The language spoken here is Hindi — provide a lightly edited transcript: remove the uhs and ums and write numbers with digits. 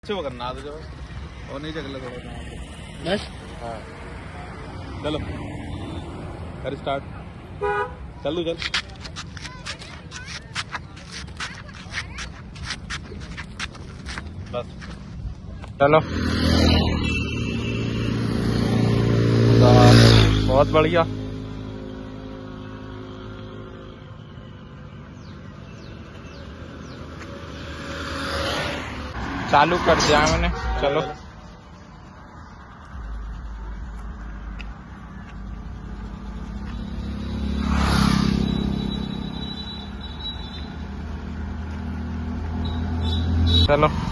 वो करना तो जो और नहीं चल थोड़ा बस। हाँ चलो कर स्टार्ट। चल बस चलो। बहुत बढ़िया। चालू कर दिया मैंने। चलो चलो।